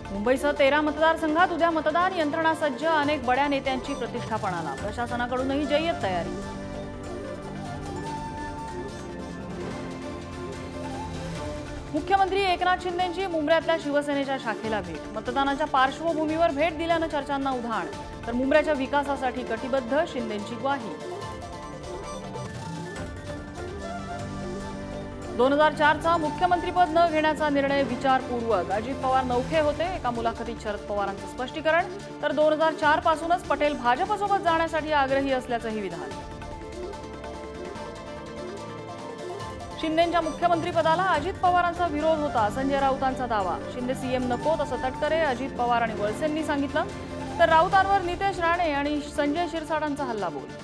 मुंबईसह 13 मतदारसंघात उद्या मतदान यंत्रणा सज्ज, अनेक बड्या नेत्यांची प्रतिष्ठा पणाला, प्रशासनाकडूनही जय्यत तयारी। मुख्यमंत्री एकनाथ शिंदेंची मुंब्र्यातल्या शिवसेनेच्या शाखेला भेट, मतदानाच्या पार्श्वभूमीवर भेट दिल्यानं चर्चांना उधाण, तर मुंब्र्याच्या विकासासाठी कटिबद्ध, शिंदेंची ग्वाही। 2004चा मुख्यमंत्रीपद न घेण्याचा निर्णय विचारपूर्वक, अजित पवार नौखे होते, एका मुलाखतीत शरद पवारांचं स्पष्टीकरण, तर 2004 पासूनच पटेल भाजपसोबत जाण्यासाठी आग्रही असल्याचंही विधान। शिंदेंच्या मुख्यमंत्रीपदाला अजित पवारांचा विरोध होता, संजय राऊतांचा दावा, शिंदे सीएम नकोत असं तटकरे, अजित पवार आणि वळसेंनी सांगितलं, तर राऊतांवर नितेश राणे आणि संजय शिरसाटांचा हल्लाबोल।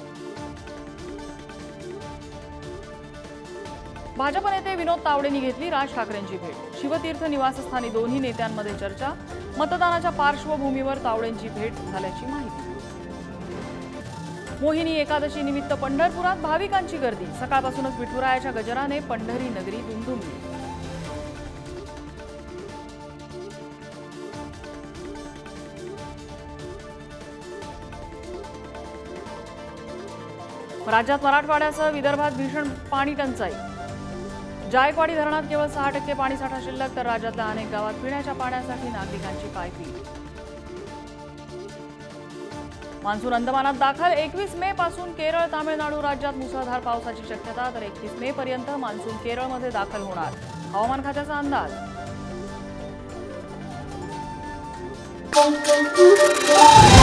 भाजप नेते विनोद तावडेंनी घेतली राज ठाकरेंची भेट, शिवतीर्थ निवासस्थानी दोन्ही नेत्यांमध्ये चर्चा, मतदानाच्या पार्श्वभूमीवर तावडेंची भेट झाल्याची माहिती। मोहिनी एकादशी निमित्त पंढरपुरात भाविकांची गर्दी, सकाळपासूनच विठुरायाच्या गजराने पंढरी नगरी दुमदुमली। राज्यात मराठवाड्यासह विदर्भात भीषण पाणी टंचाई, जायकवाडी धरणात केवळ 6% पाणीसाठा शिल्लक, तर राज्यातल्या अनेक गावात पिण्याच्या पाण्यासाठी नागरिकांची पायपीट। मान्सून अंदमानात दाखल, 21 मे पासून केरळ, तामिळनाडू राज्यात मुसळधार पावसाची शक्यता, तर 31 मे पर्यंत मान्सून केरळमध्ये दाखल होणार, हवामान खात्याचा अंदाज।